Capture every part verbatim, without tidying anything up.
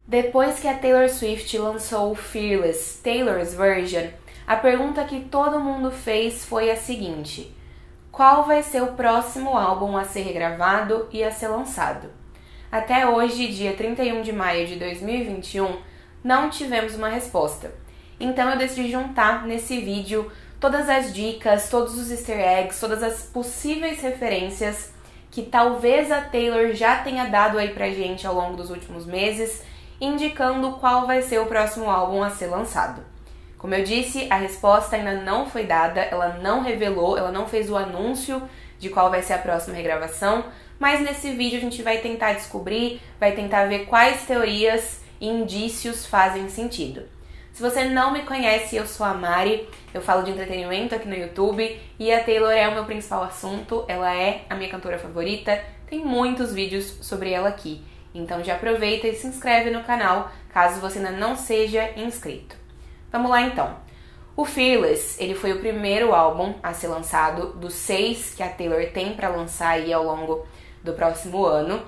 Depois que a Taylor Swift lançou o Fearless, Taylor's Version, a pergunta que todo mundo fez foi a seguinte: qual vai ser o próximo álbum a ser regravado e a ser lançado? Até hoje, dia trinta e um de maio de dois mil e vinte e um, não tivemos uma resposta. Então eu decidi juntar nesse vídeo todas as dicas, todos os easter eggs, todas as possíveis referências que talvez a Taylor já tenha dado aí pra gente ao longo dos últimos meses, indicando qual vai ser o próximo álbum a ser lançado. Como eu disse, a resposta ainda não foi dada, ela não revelou, ela não fez o anúncio de qual vai ser a próxima regravação, mas nesse vídeo a gente vai tentar descobrir, vai tentar ver quais teorias e indícios fazem sentido. Se você não me conhece, eu sou a Mari, eu falo de entretenimento aqui no YouTube e a Taylor é o meu principal assunto, ela é a minha cantora favorita, tem muitos vídeos sobre ela aqui. Então já aproveita e se inscreve no canal, caso você ainda não seja inscrito. Vamos lá então. O Fearless, ele foi o primeiro álbum a ser lançado dos seis que a Taylor tem para lançar aí ao longo do próximo ano,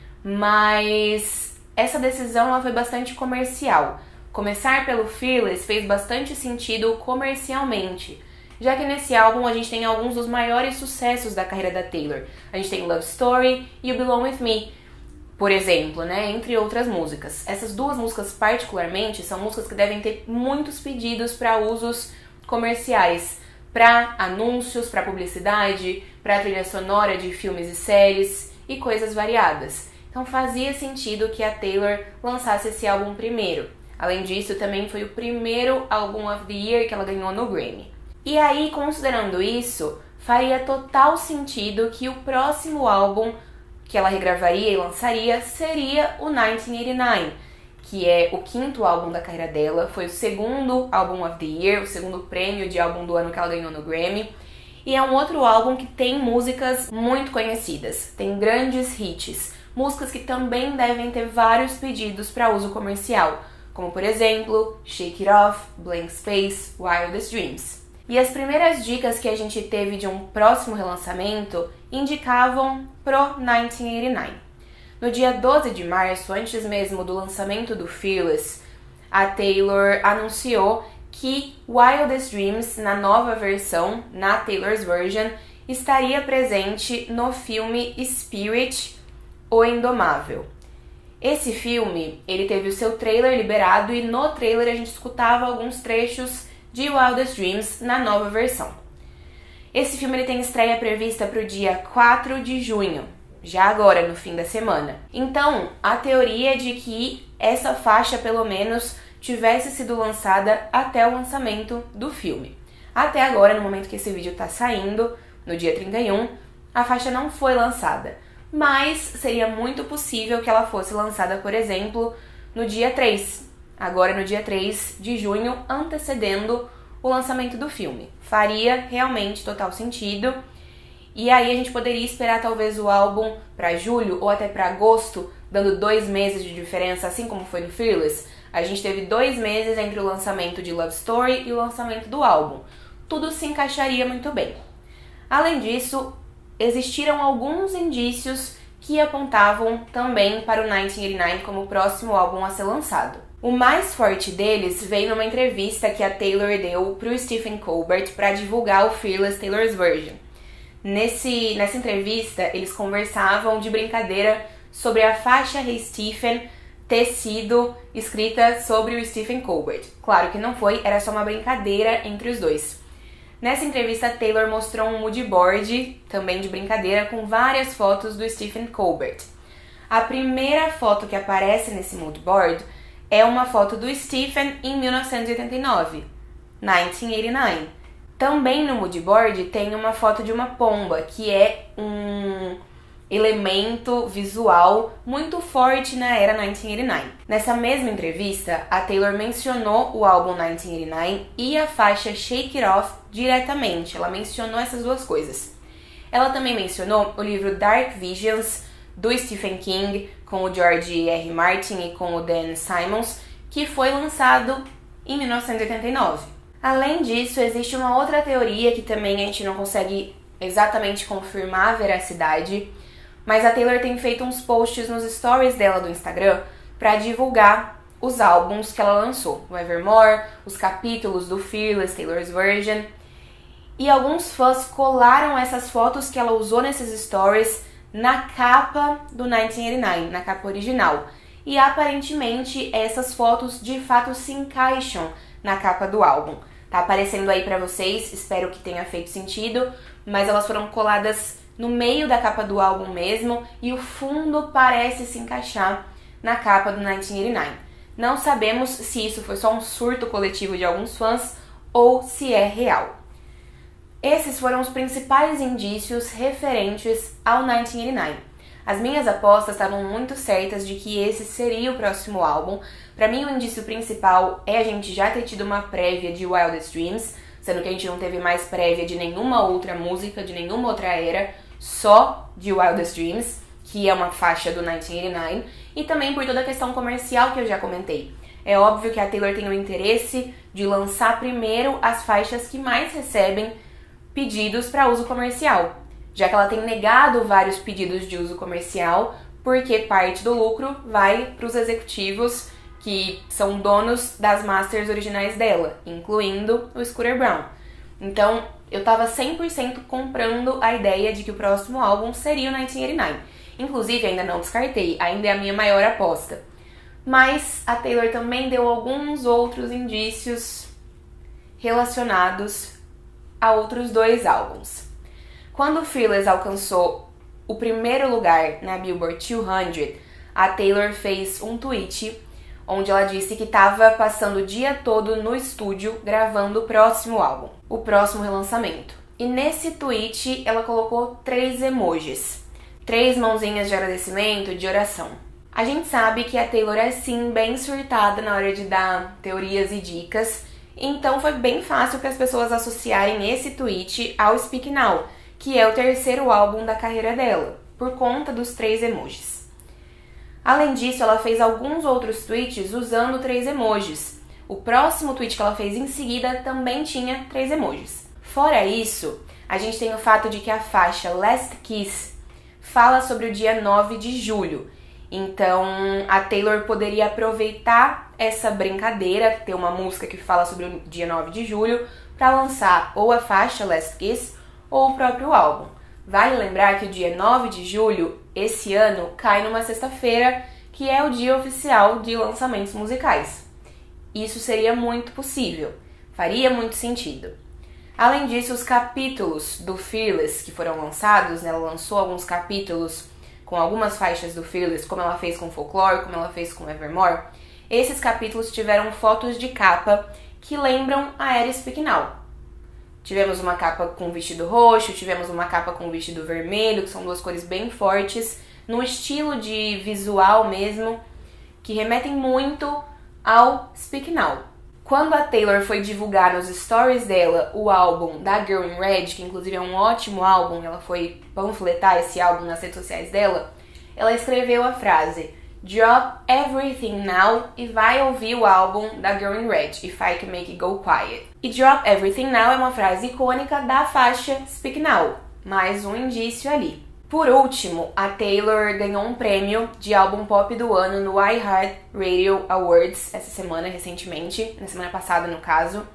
mas essa decisão ela foi bastante comercial. Começar pelo Fearless fez bastante sentido comercialmente, já que nesse álbum a gente tem alguns dos maiores sucessos da carreira da Taylor. A gente tem Love Story e o Belong With Me, por exemplo, né, entre outras músicas. Essas duas músicas particularmente são músicas que devem ter muitos pedidos para usos comerciais, para anúncios, para publicidade, para trilha sonora de filmes e séries e coisas variadas. Então fazia sentido que a Taylor lançasse esse álbum primeiro. Além disso, também foi o primeiro álbum of the year que ela ganhou no Grammy. E aí, considerando isso, faria total sentido que o próximo álbum que ela regravaria e lançaria seria o mil novecentos e oitenta e nove, que é o quinto álbum da carreira dela, foi o segundo álbum of the year, o segundo prêmio de álbum do ano que ela ganhou no Grammy, e é um outro álbum que tem músicas muito conhecidas, tem grandes hits, músicas que também devem ter vários pedidos para uso comercial, como por exemplo, Shake It Off, Blank Space, Wildest Dreams. E as primeiras dicas que a gente teve de um próximo relançamento indicavam pro mil novecentos e oitenta e nove. No dia doze de março, antes mesmo do lançamento do Fearless, a Taylor anunciou que Wildest Dreams, na nova versão, na Taylor's Version, estaria presente no filme Spirit, O Indomável. Esse filme, ele teve o seu trailer liberado e no trailer a gente escutava alguns trechos de Wildest Dreams na nova versão. Esse filme ele tem estreia prevista para o dia quatro de junho, já agora, no fim da semana. Então, a teoria é de que essa faixa, pelo menos, tivesse sido lançada até o lançamento do filme. Até agora, no momento que esse vídeo está saindo, no dia trinta e um, a faixa não foi lançada. Mas seria muito possível que ela fosse lançada, por exemplo, no dia três. Agora no dia três de junho, antecedendo o lançamento do filme. Faria realmente total sentido. E aí a gente poderia esperar talvez o álbum para julho ou até para agosto, dando dois meses de diferença, assim como foi no Fearless. A gente teve dois meses entre o lançamento de Love Story e o lançamento do álbum. Tudo se encaixaria muito bem. Além disso, existiram alguns indícios que apontavam também para o mil novecentos e oitenta e nove como o próximo álbum a ser lançado. O mais forte deles veio numa entrevista que a Taylor deu para o Stephen Colbert para divulgar o Fearless Taylor's Version. Nesse, nessa entrevista, eles conversavam de brincadeira sobre a faixa Hey Stephen ter sido escrita sobre o Stephen Colbert. Claro que não foi, era só uma brincadeira entre os dois. Nessa entrevista, a Taylor mostrou um mood board, também de brincadeira, com várias fotos do Stephen Colbert. A primeira foto que aparece nesse mood board é uma foto do Stephen em mil novecentos e oitenta e nove, mil novecentos e oitenta e nove. Também no mood board tem uma foto de uma pomba, que é um elemento visual muito forte na era mil novecentos e oitenta e nove. Nessa mesma entrevista, a Taylor mencionou o álbum mil novecentos e oitenta e nove e a faixa Shake It Off diretamente. Ela mencionou essas duas coisas. Ela também mencionou o livro Dark Visions, do Stephen King, com o George R. Martin e com o Dan Simmons, que foi lançado em mil novecentos e oitenta e nove. Além disso, existe uma outra teoria que também a gente não consegue exatamente confirmar a veracidade, mas a Taylor tem feito uns posts nos stories dela do Instagram para divulgar os álbuns que ela lançou, o Evermore, os capítulos do Fearless, Taylor's Version. E alguns fãs colaram essas fotos que ela usou nesses stories na capa do mil novecentos e oitenta e nove, na capa original. E aparentemente essas fotos de fato se encaixam na capa do álbum. Tá aparecendo aí pra vocês, espero que tenha feito sentido, mas elas foram coladas no meio da capa do álbum mesmo e o fundo parece se encaixar na capa do mil novecentos e oitenta e nove. Não sabemos se isso foi só um surto coletivo de alguns fãs ou se é real. Esses foram os principais indícios referentes ao mil novecentos e oitenta e nove. As minhas apostas estavam muito certas de que esse seria o próximo álbum. Pra mim, o indício principal é a gente já ter tido uma prévia de Wildest Dreams, sendo que a gente não teve mais prévia de nenhuma outra música, de nenhuma outra era, só de Wildest Dreams, que é uma faixa do mil novecentos e oitenta e nove, e também por toda a questão comercial que eu já comentei. É óbvio que a Taylor tem o interesse de lançar primeiro as faixas que mais recebem pedidos para uso comercial, já que ela tem negado vários pedidos de uso comercial, porque parte do lucro vai para os executivos que são donos das masters originais dela, incluindo o Scooter Braun. Então, eu tava cem por cento comprando a ideia de que o próximo álbum seria o mil novecentos e oitenta e nove. Inclusive, ainda não descartei, ainda é a minha maior aposta. Mas a Taylor também deu alguns outros indícios relacionados a outros dois álbuns. Quando o Fearless alcançou o primeiro lugar na Billboard duzentos, a Taylor fez um tweet onde ela disse que estava passando o dia todo no estúdio gravando o próximo álbum, o próximo relançamento. E nesse tweet ela colocou três emojis, três mãozinhas de agradecimento, de oração. A gente sabe que a Taylor é sim bem surtada na hora de dar teorias e dicas, então foi bem fácil para as pessoas associarem esse tweet ao Speak Now, que é o terceiro álbum da carreira dela, por conta dos três emojis. Além disso, ela fez alguns outros tweets usando três emojis. O próximo tweet que ela fez em seguida também tinha três emojis. Fora isso, a gente tem o fato de que a faixa Last Kiss fala sobre o dia nove de julho. Então, a Taylor poderia aproveitar essa brincadeira, ter uma música que fala sobre o dia nove de julho, para lançar ou a faixa Last Kiss ou o próprio álbum. Vale lembrar que o dia nove de julho, esse ano, cai numa sexta-feira, que é o dia oficial de lançamentos musicais. Isso seria muito possível, faria muito sentido. Além disso, os capítulos do Fearless que foram lançados, né, ela lançou alguns capítulos com algumas faixas do Fearless, como ela fez com Folklore, como ela fez com Evermore. Esses capítulos tiveram fotos de capa que lembram a era Speak Now. Tivemos uma capa com vestido roxo, tivemos uma capa com vestido vermelho, que são duas cores bem fortes, num estilo de visual mesmo, que remetem muito ao Speak Now. Quando a Taylor foi divulgar nos stories dela o álbum da Girl in Red, que inclusive é um ótimo álbum, ela foi panfletar esse álbum nas redes sociais dela, ela escreveu a frase "Drop everything now" e vai ouvir o álbum da Girl in Red, If I Can Make It Go Quiet. E Drop Everything Now é uma frase icônica da faixa Speak Now, mais um indício ali. Por último, a Taylor ganhou um prêmio de álbum pop do ano no iHeartRadio Awards essa semana, recentemente, na semana passada no caso.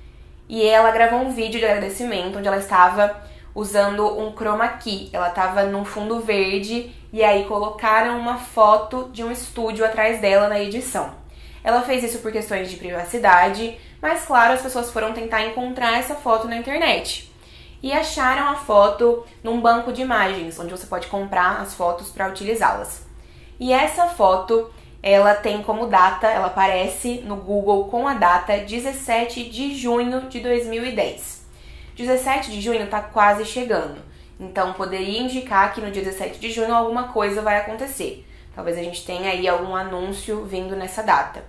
E ela gravou um vídeo de agradecimento onde ela estava usando um chroma key. Ela estava num fundo verde e aí colocaram uma foto de um estúdio atrás dela na edição. Ela fez isso por questões de privacidade, mas claro, as pessoas foram tentar encontrar essa foto na internet. E acharam a foto num banco de imagens, onde você pode comprar as fotos para utilizá-las. E essa foto, ela tem como data, ela aparece no Google com a data dezessete de junho de dois mil e dez. dezessete de junho está quase chegando, então poderia indicar que no dia dezessete de junho alguma coisa vai acontecer. Talvez a gente tenha aí algum anúncio vindo nessa data.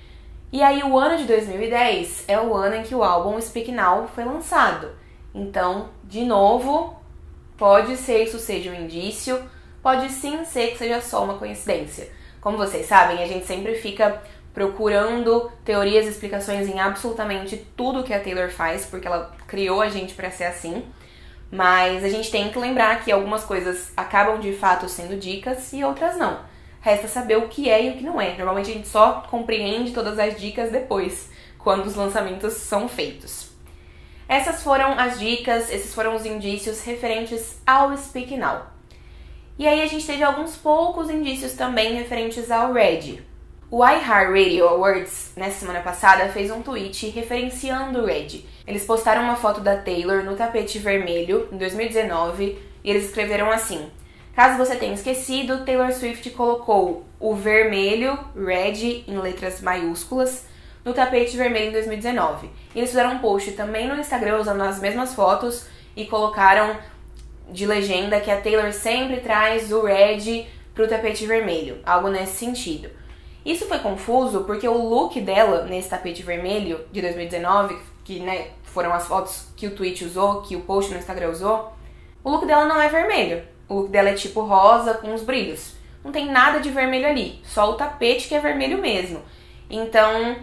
E aí o ano de dois mil e dez é o ano em que o álbum Speak Now foi lançado. Então, de novo, pode ser que isso seja um indício, pode sim ser que seja só uma coincidência. Como vocês sabem, a gente sempre fica procurando teorias e explicações em absolutamente tudo que a Taylor faz, porque ela criou a gente para ser assim. Mas a gente tem que lembrar que algumas coisas acabam de fato sendo dicas e outras não. resta saber o que é e o que não é. Normalmente a gente só compreende todas as dicas depois, quando os lançamentos são feitos. Essas foram as dicas, esses foram os indícios referentes ao Speak Now. E aí a gente teve alguns poucos indícios também referentes ao Red. O iHeartRadio Awards, nessa semana passada, fez um tweet referenciando o Red. Eles postaram uma foto da Taylor no tapete vermelho, em dois mil e dezenove, e eles escreveram assim: caso você tenha esquecido, Taylor Swift colocou o vermelho, Red, em letras maiúsculas, no tapete vermelho em dois mil e dezenove. E eles fizeram um post também no Instagram usando as mesmas fotos e colocaram de legenda que a Taylor sempre traz o Red pro tapete vermelho, algo nesse sentido. Isso foi confuso porque o look dela nesse tapete vermelho de dois mil e dezenove, que né, foram as fotos que o tweet usou, que o post no Instagram usou, o look dela não é vermelho. O look dela é tipo rosa com uns brilhos. Não tem nada de vermelho ali, só o tapete que é vermelho mesmo. Então,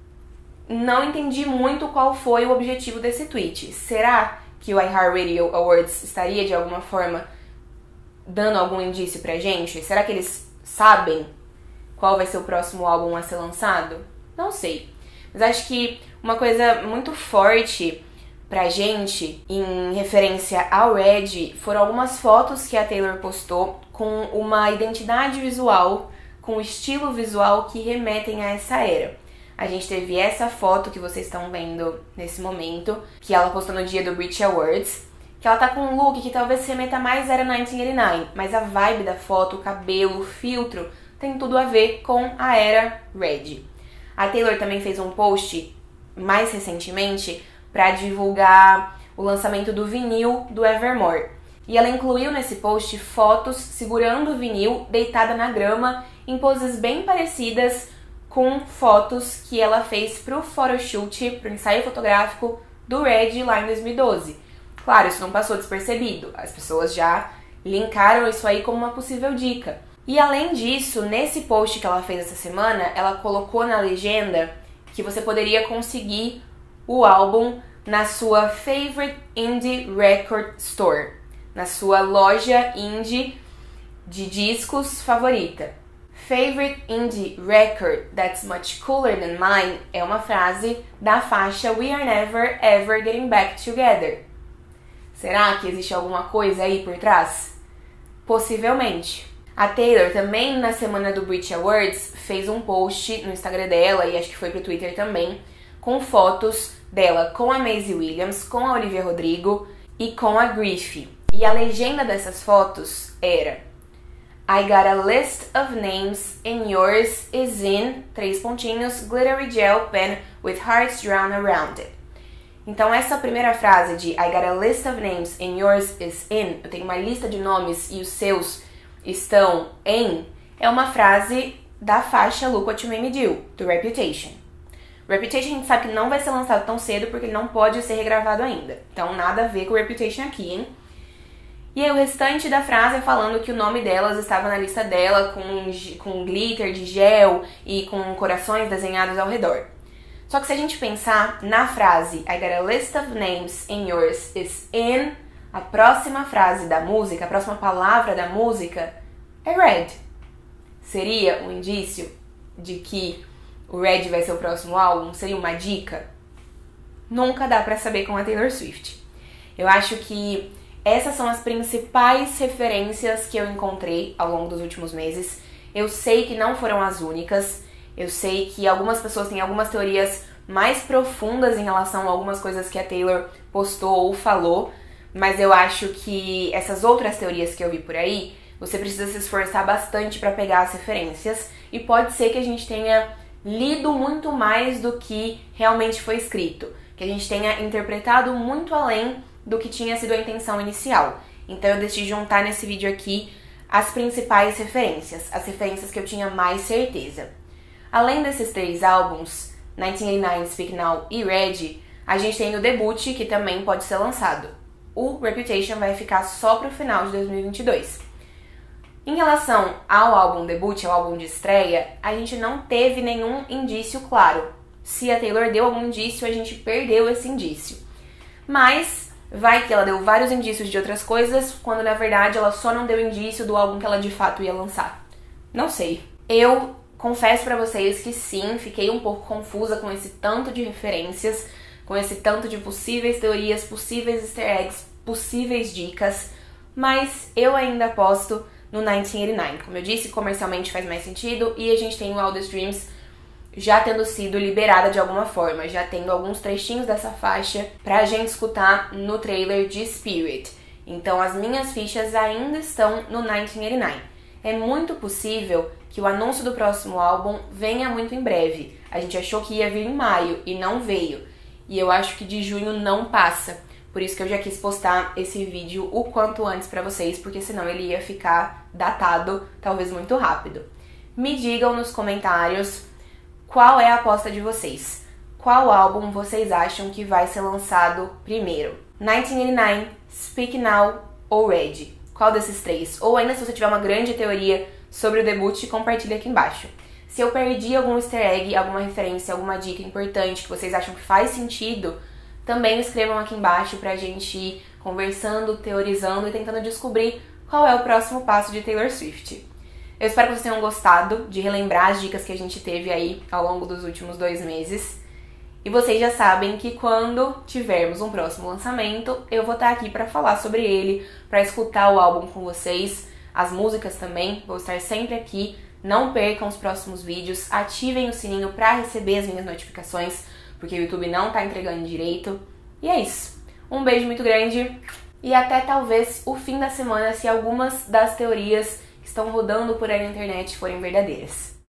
não entendi muito qual foi o objetivo desse tweet. Será que o iHeartRadio Awards estaria de alguma forma dando algum indício pra gente? Será que eles sabem qual vai ser o próximo álbum a ser lançado? Não sei. Mas acho que uma coisa muito forte pra gente em referência ao Red foram algumas fotos que a Taylor postou com uma identidade visual, com um estilo visual que remetem a essa era. A gente teve essa foto que vocês estão vendo nesse momento, que ela postou no dia do Brit Awards, que ela tá com um look que talvez remeta mais à era mil novecentos e oitenta e nove, mas a vibe da foto, o cabelo, o filtro, tem tudo a ver com a era Red. A Taylor também fez um post mais recentemente para divulgar o lançamento do vinil do Evermore. E ela incluiu nesse post fotos segurando o vinil deitada na grama em poses bem parecidas com fotos que ela fez pro photoshoot, pro ensaio fotográfico do Red lá em dois mil e doze. Claro, isso não passou despercebido, as pessoas já linkaram isso aí como uma possível dica. E além disso, nesse post que ela fez essa semana, ela colocou na legenda que você poderia conseguir o álbum na sua Favorite Indie Record Store, na sua loja indie de discos favorita. Favorite Indie Record That's Much Cooler Than Mine é uma frase da faixa We Are Never Ever Getting Back Together. Será que existe alguma coisa aí por trás? Possivelmente. A Taylor também na semana do Brit Awards fez um post no Instagram dela e acho que foi pro Twitter também, com fotos dela com a Maisie Williams, com a Olivia Rodrigo e com a Griffey. E a legenda dessas fotos era: I got a list of names and yours is in, três pontinhos, glittery gel pen with hearts drawn around it. Então essa primeira frase de I got a list of names and yours is in, eu tenho uma lista de nomes e os seus estão em, é uma frase da faixa Look What You Made Me Do, do Reputation. Reputation a gente sabe que não vai ser lançado tão cedo porque ele não pode ser regravado ainda. Então nada a ver com o Reputation aqui, hein? E aí o restante da frase é falando que o nome delas estava na lista dela com, com glitter de gel e com corações desenhados ao redor. Só que se a gente pensar na frase I got a list of names and yours is in, a próxima frase da música, a próxima palavra da música é Red. Seria um indício de que o Red vai ser o próximo álbum? Seria uma dica? Nunca dá pra saber com a Taylor Swift. Eu acho que essas são as principais referências que eu encontrei ao longo dos últimos meses. Eu sei que não foram as únicas. Eu sei que algumas pessoas têm algumas teorias mais profundas em relação a algumas coisas que a Taylor postou ou falou. Mas eu acho que essas outras teorias que eu vi por aí, você precisa se esforçar bastante para pegar as referências. E pode ser que a gente tenha lido muito mais do que realmente foi escrito. Que a gente tenha interpretado muito além do que tinha sido a intenção inicial. Então eu decidi juntar nesse vídeo aqui as principais referências, as referências que eu tinha mais certeza. Além desses três álbuns, mil novecentos e oitenta e nove, Speak Now e Red, a gente tem o debut, que também pode ser lançado. O Reputation vai ficar só pro final de dois mil e vinte e dois. Em relação ao álbum debut, ao álbum de estreia, a gente não teve nenhum indício claro. Se a Taylor deu algum indício, a gente perdeu esse indício. Mas vai que ela deu vários indícios de outras coisas, quando na verdade ela só não deu indício do álbum que ela de fato ia lançar. Não sei. Eu confesso pra vocês que sim, fiquei um pouco confusa com esse tanto de referências, com esse tanto de possíveis teorias, possíveis easter eggs, possíveis dicas, mas eu ainda aposto no mil novecentos e oitenta e nove. Como eu disse, comercialmente faz mais sentido e a gente tem o Wildest Dreams já tendo sido liberada de alguma forma, já tendo alguns trechinhos dessa faixa pra gente escutar no trailer de Spirit. Então as minhas fichas ainda estão no mil novecentos e oitenta e nove. É muito possível que o anúncio do próximo álbum venha muito em breve. A gente achou que ia vir em maio e não veio. E eu acho que de junho não passa. Por isso que eu já quis postar esse vídeo o quanto antes pra vocês, porque senão ele ia ficar datado, talvez muito rápido. Me digam nos comentários qual é a aposta de vocês. Qual álbum vocês acham que vai ser lançado primeiro? mil novecentos e oitenta e nove, Speak Now ou Red? Qual desses três? Ou ainda se você tiver uma grande teoria sobre o debut, compartilha aqui embaixo. Se eu perdi algum easter egg, alguma referência, alguma dica importante que vocês acham que faz sentido, também escrevam aqui embaixo pra gente ir conversando, teorizando e tentando descobrir qual é o próximo passo de Taylor Swift. Eu espero que vocês tenham gostado de relembrar as dicas que a gente teve aí ao longo dos últimos dois meses. E vocês já sabem que quando tivermos um próximo lançamento, eu vou estar aqui pra falar sobre ele, pra escutar o álbum com vocês, as músicas também, vou estar sempre aqui. Não percam os próximos vídeos, ativem o sininho pra receber as minhas notificações, porque o YouTube não tá entregando direito. E é isso. Um beijo muito grande e até talvez o fim da semana, se algumas das teorias que estão rodando por aí na internet forem verdadeiras.